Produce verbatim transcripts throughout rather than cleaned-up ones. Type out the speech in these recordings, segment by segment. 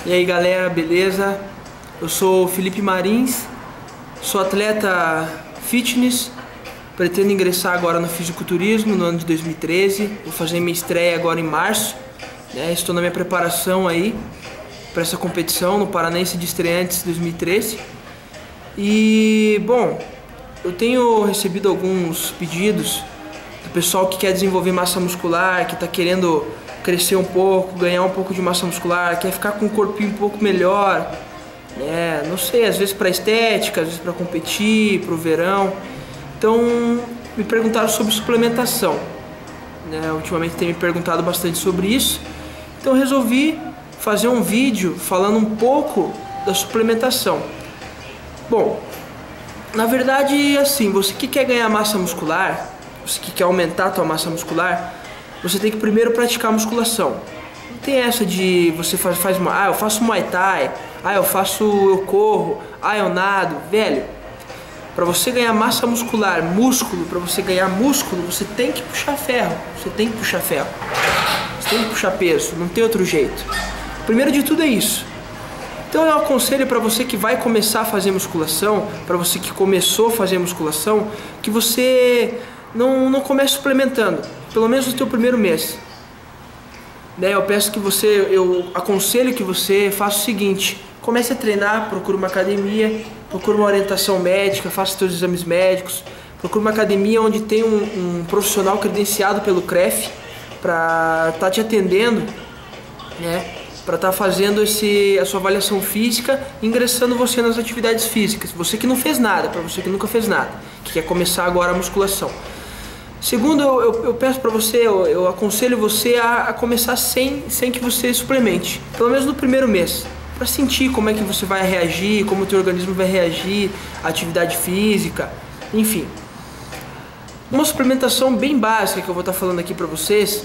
E aí galera, beleza? Eu sou o Felipe Marins, sou atleta fitness, pretendo ingressar agora no fisiculturismo no ano de dois mil e treze, vou fazer minha estreia agora em março, né? Estou na minha preparação aí para essa competição no Paranense de Estreantes dois mil e treze. E bom, eu tenho recebido alguns pedidos do pessoal que quer desenvolver massa muscular, que está querendo crescer um pouco, ganhar um pouco de massa muscular, quer ficar com um corpinho um pouco melhor, né? Não sei, às vezes para estética, às vezes para competir, para o verão. Então me perguntaram sobre suplementação, né? Ultimamente tem me perguntado bastante sobre isso, então eu resolvi fazer um vídeo falando um pouco da suplementação. Bom, na verdade, assim, você que quer ganhar massa muscular, você que quer aumentar a tua massa muscular, você tem que primeiro praticar musculação. Não tem essa de você faz, faz ah, eu faço Muay Thai, ah, eu faço, eu corro, ah, eu nado. Velho, para você ganhar massa muscular, músculo, para você ganhar músculo, você tem que puxar ferro, você tem que puxar ferro, você tem que puxar peso, não tem outro jeito. Primeiro de tudo é isso. Então eu aconselho para você que vai começar a fazer musculação, para você que começou a fazer musculação, que você não, não comece suplementando, pelo menos no teu primeiro mês. Né, eu peço que você, eu aconselho que você faça o seguinte: comece a treinar, procure uma academia, procure uma orientação médica, faça seus exames médicos, procure uma academia onde tem um, um profissional credenciado pelo C R E F para estar tá te atendendo, né? Para estar tá fazendo esse, a sua avaliação física, ingressando você nas atividades físicas. Você que não fez nada, para você que nunca fez nada, que quer começar agora a musculação. Segundo, eu, eu, eu peço para você, eu, eu aconselho você a, a começar sem, sem que você suplemente, pelo menos no primeiro mês, para sentir como é que você vai reagir, como o teu organismo vai reagir à atividade física, enfim. Uma suplementação bem básica que eu vou estar falando aqui para vocês,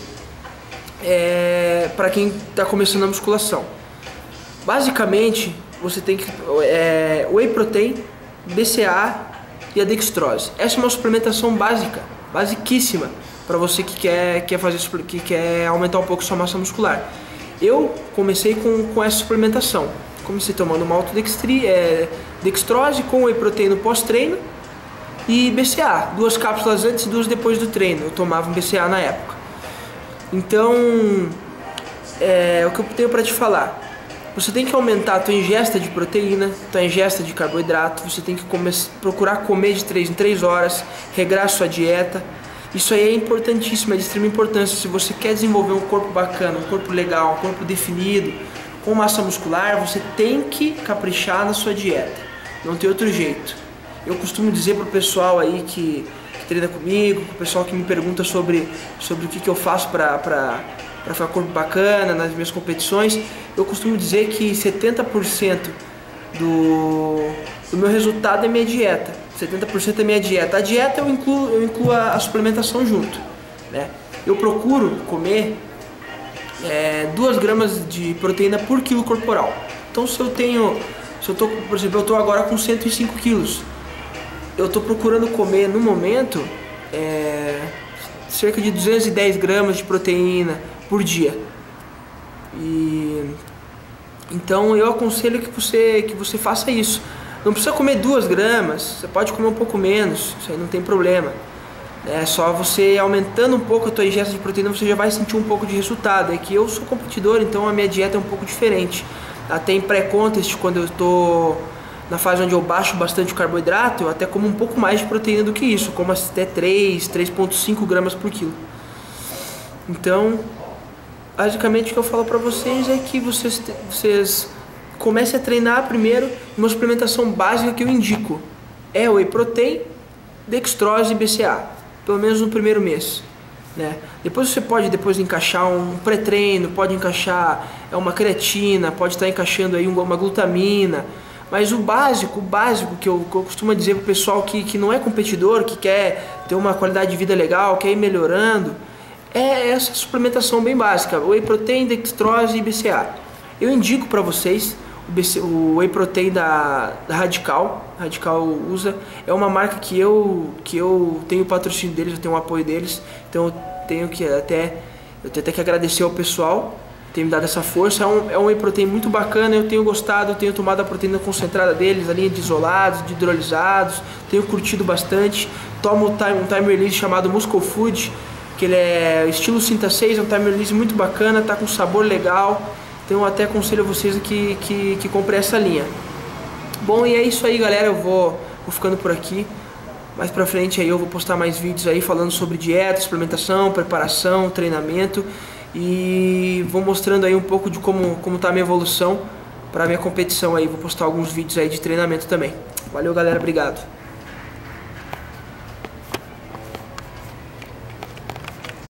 é para quem está começando a musculação. Basicamente, você tem que é, whey protein, B C A e a dextrose. Essa é uma suplementação básica, basiquíssima, para você que quer, quer, fazer, que quer aumentar um pouco sua massa muscular. Eu comecei com, com essa suplementação. Comecei tomando maltodextrose é, dextrose com whey protein no pós-treino e B C A, duas cápsulas antes e duas depois do treino. Eu tomava um B C A na época. Então, é o que eu tenho para te falar. Você tem que aumentar a tua ingesta de proteína, tua ingesta de carboidrato. Você tem que comer, procurar comer de três em três horas, regrar a sua dieta. Isso aí é importantíssimo, é de extrema importância. Se você quer desenvolver um corpo bacana, um corpo legal, um corpo definido, com massa muscular, você tem que caprichar na sua dieta. Não tem outro jeito. Eu costumo dizer pro pessoal aí que treina comigo, o pessoal que me pergunta sobre, sobre o que, que eu faço para para ficar corpo bacana nas minhas competições, eu costumo dizer que setenta por cento do, do meu resultado é minha dieta, setenta por cento é minha dieta. A dieta eu incluo, eu incluo a, a suplementação junto, né? Eu procuro comer é, duas gramas de proteína por quilo corporal. Então se eu tenho, se eu tô, por exemplo, eu estou agora com cento e cinco quilos, eu estou procurando comer no momento é, cerca de duzentas e dez gramas de proteína por dia. E então eu aconselho que você, que você faça isso. Não precisa comer duas gramas, você pode comer um pouco menos, isso aí não tem problema. É só você aumentando um pouco a tua ingesta de proteína, você já vai sentir um pouco de resultado. É que eu sou competidor, então a minha dieta é um pouco diferente. Até em pré-contest, quando eu estou na fase onde eu baixo bastante o carboidrato, eu até como um pouco mais de proteína do que isso, como até três, três vírgula cinco gramas por quilo. Então, basicamente o que eu falo para vocês é que vocês, vocês comecem a treinar primeiro. Uma suplementação básica que eu indico é o whey protein, dextrose e B C A, pelo menos no primeiro mês, né? Depois você pode depois encaixar um pré-treino, pode encaixar uma creatina, pode estar encaixando aí uma glutamina. Mas o básico, o básico que eu, que eu costumo dizer pro pessoal que, que não é competidor, que quer ter uma qualidade de vida legal, quer ir melhorando, é essa suplementação bem básica, whey protein, dextrose e B C A. Eu indico para vocês o, B C, o whey protein da, da Radical, Radical usa, é uma marca que eu, que eu tenho patrocínio deles, eu tenho o apoio deles, então eu tenho que até, eu tenho até que agradecer ao pessoal. tem me dado essa força. É um, é um whey protein muito bacana, eu tenho gostado, eu tenho tomado a proteína concentrada deles, a linha de isolados, de hidrolisados, tenho curtido bastante. Tomo um time, um time release chamado Muscle Food, que ele é estilo Cinta seis, é um time release muito bacana, tá com sabor legal. Então eu até aconselho a vocês que, que, que comprem essa linha. Bom, e é isso aí, galera, eu vou, vou ficando por aqui. Mais pra frente aí eu vou postar mais vídeos aí falando sobre dieta, suplementação, preparação, treinamento. E vou mostrando aí um pouco de como, como tá a minha evolução para minha competição aí. Vou postar alguns vídeos aí de treinamento também. Valeu, galera, obrigado.